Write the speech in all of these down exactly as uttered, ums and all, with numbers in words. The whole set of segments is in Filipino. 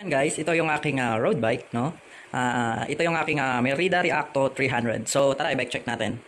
Guys, ito yung aking uh, road bike, no? Uh, ito yung aking uh, Merida Reacto three hundred. So, tara, i-bike check natin.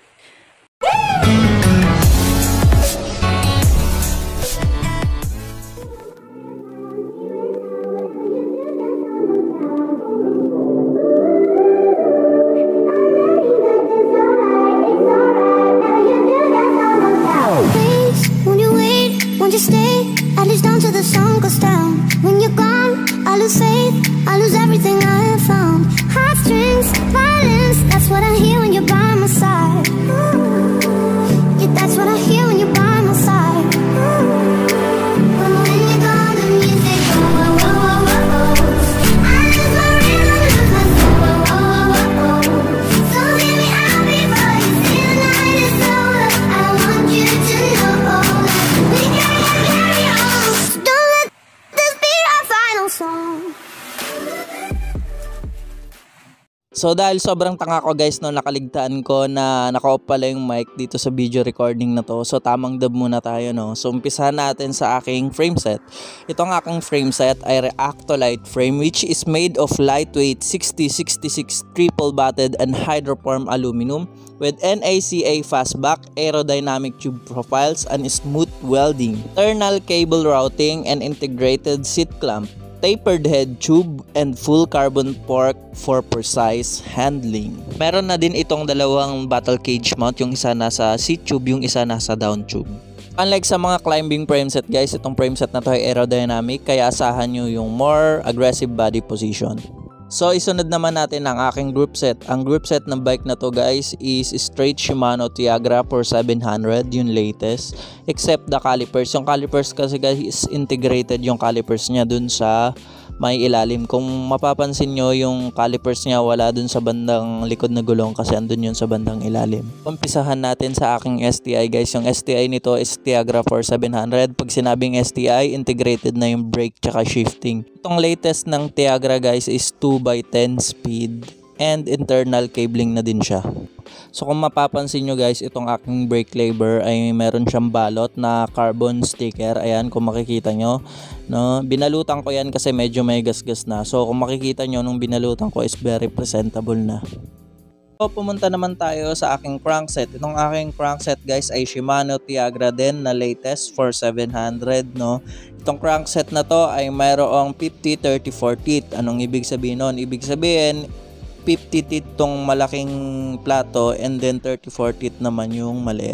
I lose everything I have found. Heartstrings, violence, that's what I hear when you're by my side. Yeah, that's what I hear when you're by my side. When you're gone, the music go, whoa, whoa, whoa, whoa, whoa. I lose my rhythm, lose my soul, whoa, whoa, whoa, whoa. So hear me out before you say the night is over. I want you to know that we gotta carry on. So don't let this be our final song. So dahil sobrang tanga ko guys, no, nakaligtaan ko na naka-off pala yung mic dito sa video recording na to. So tamang dub muna tayo, no. So umpisahan natin sa aking frame set. Itong aking frame set ay Reactolite frame which is made of lightweight sixty sixty-six triple batted and hydroform aluminum with N A C A fastback, aerodynamic tube profiles, and smooth welding, internal cable routing, and integrated seat clamp, tapered head tube, and full carbon fork for precise handling. Meron na din itong dalawang battle cage mount, yung isa nasa seat tube, yung isa nasa down tube. Unlike sa mga climbing frame set guys, itong frame set na to ay aerodynamic, kaya asahan nyo yung more aggressive body position. So isunod naman natin ang aking group set. Ang group set ng bike na to guys is straight Shimano Tiagra for seven hundred, yung latest, except the calipers. Yung calipers kasi guys is integrated yung calipers niya dun sa may ilalim. Kung mapapansin nyo, yung calipers niya wala dun sa bandang likod na gulong kasi andun yun sa bandang ilalim. Umpisahan natin sa aking S T I guys. Yung S T I nito is Tiagra for seven hundred. Pag sinabing S T I, integrated na yung brake tsaka shifting. Itong latest ng Tiagra guys is two by ten speed and internal cabling na din siya. So kung mapapansin nyo guys, itong aking brake lever ay meron siyang balot na carbon sticker. Ayan, kung makikita nyo, no? Binalutan ko yan kasi medyo may gasgas na. So kung makikita nyo, nung binalutan ko is very presentable na. So pumunta naman tayo sa aking crankset. Itong aking crankset guys ay Shimano Tiagra din na latest for seven hundred, no? Itong crankset na to ay mayroong fifty thirty-four teeth. Anong ibig sabihin nun? Ibig sabihin fifty teeth tong malaking plato and then thirty-four teeth naman yung maliit.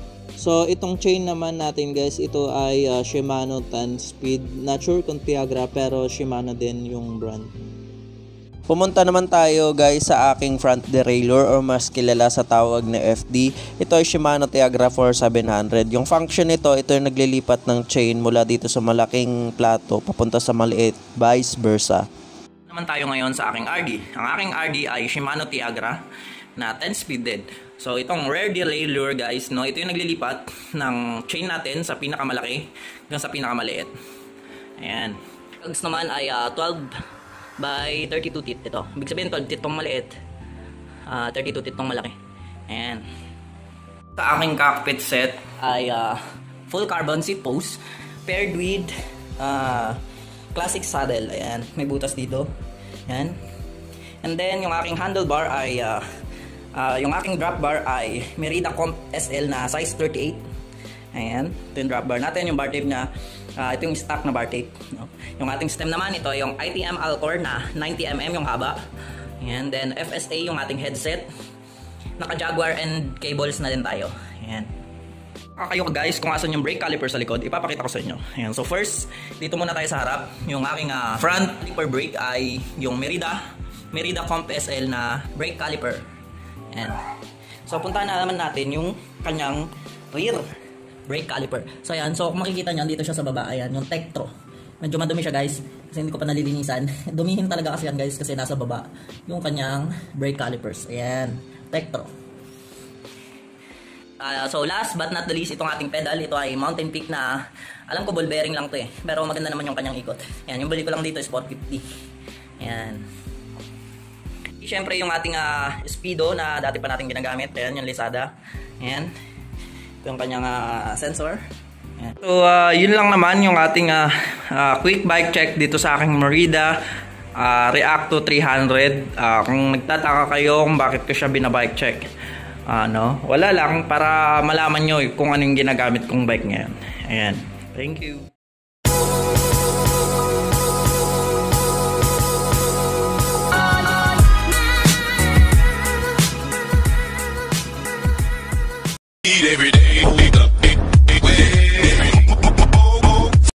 So itong chain naman natin guys, ito ay uh, Shimano ten speed. Not sure kung Tiagra pero Shimano din yung brand. Pumunta naman tayo guys sa aking front derailleur or mas kilala sa tawag na F D. Ito ay Shimano Tiagra for seven hundred. Yung function nito, ito yung naglilipat ng chain mula dito sa malaking plato papunta sa maliit, vice versa. Naman tayo ngayon sa aking R D. Ang aking R D ay Shimano Tiagra na ten speed din. So itong rear derailleur guys, no, ito yung naglilipat ng chain natin sa pinakamalaki hanggang sa pinakamaliit. Ayan. Lugs naman ay uh, twelve by thirty-two teeth ito. Ibig sabihin twelve teeth tong maliit, uh, thirty-two teeth tong malaki. Ayan. Sa aking cockpit set ay uh, full carbon seat post paired with uh, classic saddle. Ayan, may butas dito. Ayan. And then yung aking handlebar ay uh, uh, yung aking drop bar ay Merida Comp S L na size thirty-eight. Ayan, ito yung drop bar natin. Yung bar tape niya, uh, ito yung stock na bar tape, no? Yung ating stem naman, ito yung I T M Alcor na ninety millimeters yung haba. Ayan, then F S A yung ating headset. Naka Jaguar and cables na din tayo. Ayan. Kayo guys, kung asan yung brake caliper sa likod, ipapakita ko sa inyo. Ayan, so first, dito muna tayo sa harap. Yung aking uh, front caliper brake ay yung Merida Merida Comp S L na brake caliper. Ayan. So puntahan na naman natin yung kanyang rear brake caliper. So ayan, so kung makikita nyo, dito siya sa baba. Ayan, yung Tektro. Medyo madumi siya guys, kasi hindi ko pa nalilinisan. Dumihin talaga kasi yan guys, kasi nasa baba yung kanyang brake calipers. Ayan, Tektro. Uh, so last but not the least, itong ating pedal, ito ay Mountain Peak na, alam ko ball bearing lang to eh, pero maganda naman yung kanyang ikot. Ayan, yung bali ko lang dito is four fifty. Ayan. Siyempre yung ating uh, Speedo na dati pa natin ginagamit. Ayan, yung Lazada. Ayan. Ito yung kanyang uh, sensor. Ayan. So uh, yun lang naman yung ating uh, uh, quick bike check dito sa aking Merida uh, Reacto three hundred. Uh, kung nagtataka kayo kung bakit ko siya binabike check, ano, wala lang, para malaman nyo kung anong ginagamit kong bike ngayon. Ayan. Thank you.